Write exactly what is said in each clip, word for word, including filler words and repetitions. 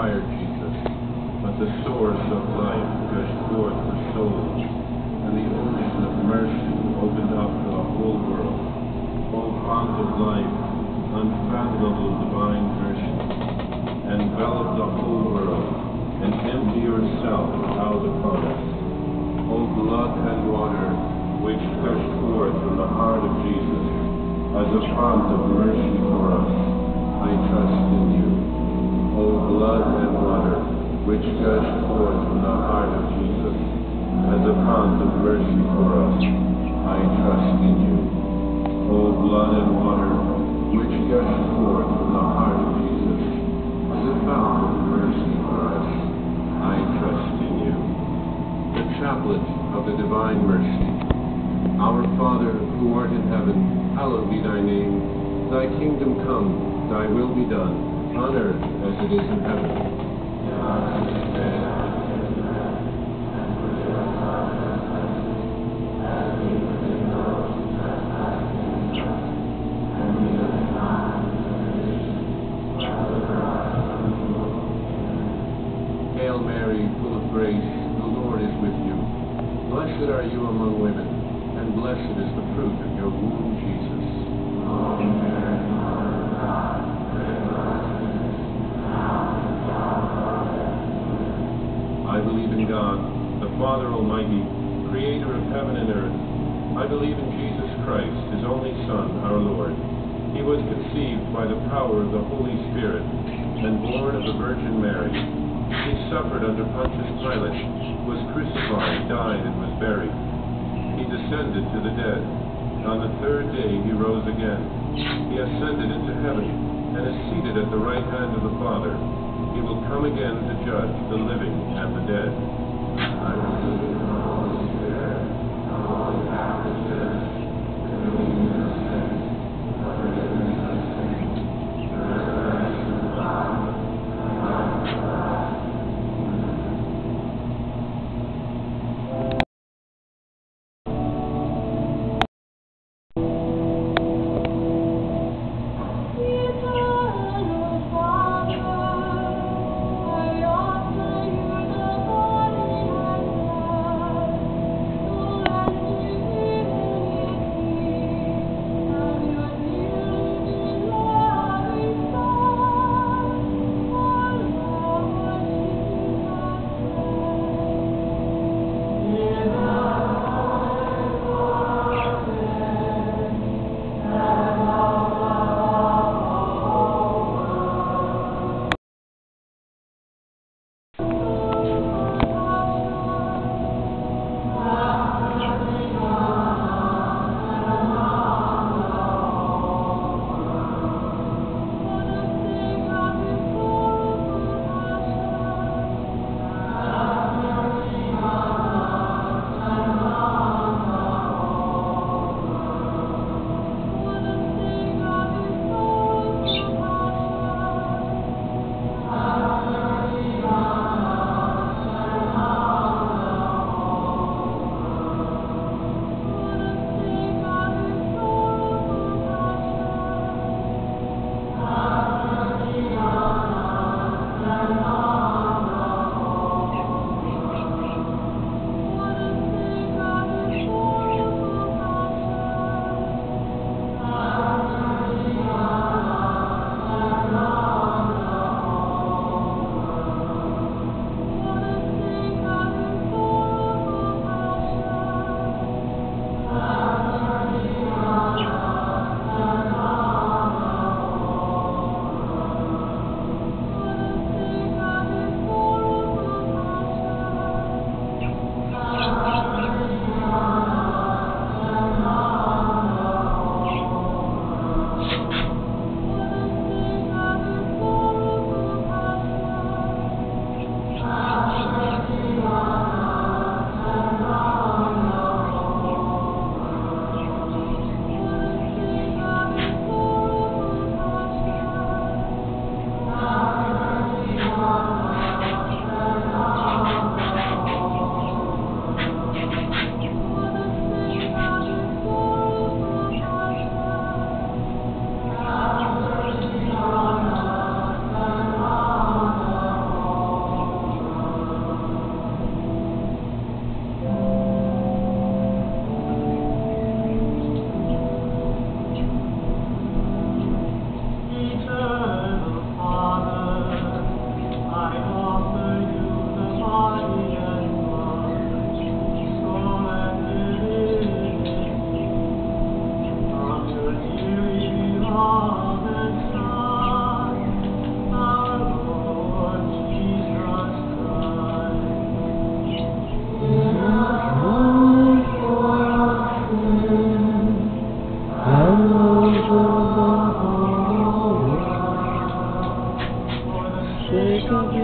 fire, Jesus, but the source of life gushed forth for souls, and the ocean of mercy opened up to the whole world. O fount of life, unfathomable divine mercy, envelop the whole world, and empty yourself out upon us. O blood and water, which gushed forth from the heart of Jesus, as a fount of mercy for us, I trust in you. O blood and water, which gushed forth from the heart of Jesus, as a fount of mercy for us, I trust in you. O blood and water, which gushed forth from the heart of Jesus, as a fount of mercy for us, I trust in you. The Chaplet of the Divine Mercy. Our Father, who art in heaven, hallowed be thy name. Thy kingdom come, thy will be done, on earth as it is in heaven. Hail Mary, full of grace, the Lord is with you. Blessed are you among women, and blessed is the fruit of your womb, Jesus. Holy Mary, Mother of God, pray for us sinners, now and at the hour of our death. I believe in God, the Father Almighty, creator of heaven and earth. I believe in Jesus Christ, his only Son, our Lord. He was conceived by the power of the Holy Spirit, and born of the Virgin Mary. He suffered under Pontius Pilate, was crucified, died, and was buried. He descended to the dead. On the third day he rose again. He ascended into heaven, and is seated at the right hand of the Father. He will come again to judge the living and the dead. I believe in the Holy Spirit, the Holy Catholic Church, the communion of saints, the forgiveness of sins, the resurrection of the body, and life everlasting. Father, I offer you the body and blood.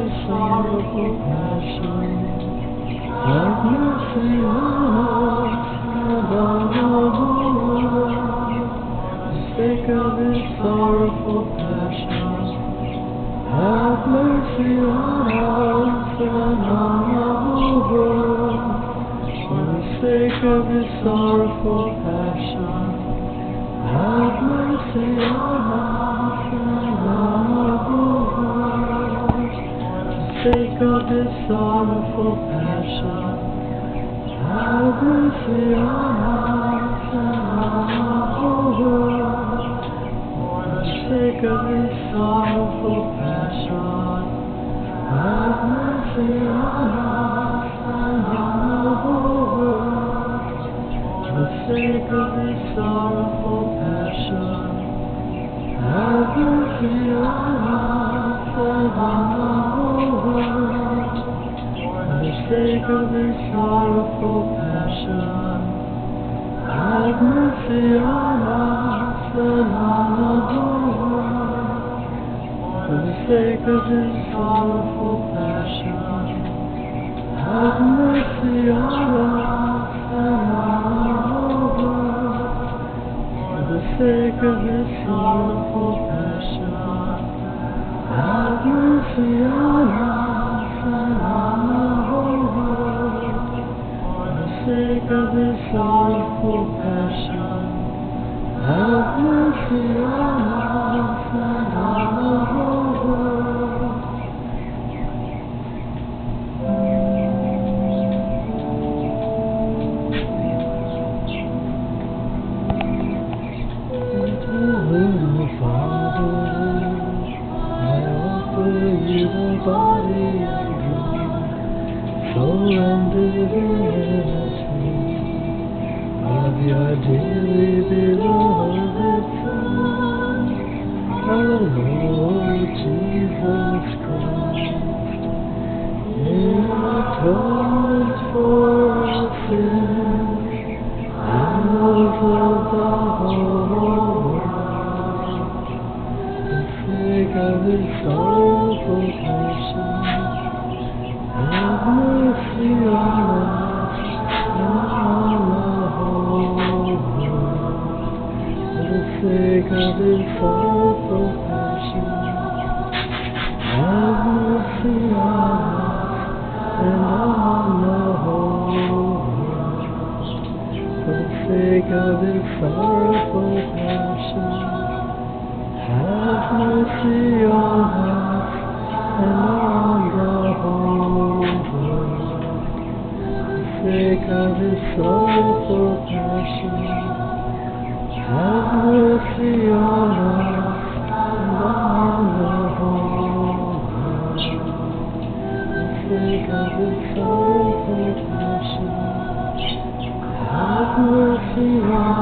his sorrowful passion, have mercy on us and on the whole world. For the sake of his sorrowful passion, have mercy on us and on the whole world. For the sake of his sorrowful passion, have mercy on us and on the whole world. For the sake of his sorrowful passion, have mercy on us and on the whole world. For the sake of his sorrowful passion, have mercy on us and on the whole world. For the sake of his sorrowful passion, have mercy on us and on the whole world. For the sake of his sorrowful passion, have mercy on us and on the whole world. For the sake of his sorrowful passion, have mercy on us and on the whole world. For the sake of his sorrowful passion, have mercy on us and on the whole world. For the sake of his sorrowful passion, have mercy on us and on the whole world. Heavenly Father, I offer you the body and blood, soul and divinity of your dearly beloved Son, our Lord Jesus Christ. In atonement for our sins and those of the whole world, for the sake of his sorrowful passion, have mercy on us and on the whole world. For the sake of his sorrowful passion, have mercy on us and on the whole world. For the sake of his sorrowful passion, have mercy on us and on the whole world. For the sake of his sorrowful passion, have mercy on us and on the whole world. For the sake of his sorrowful passion, have mercy on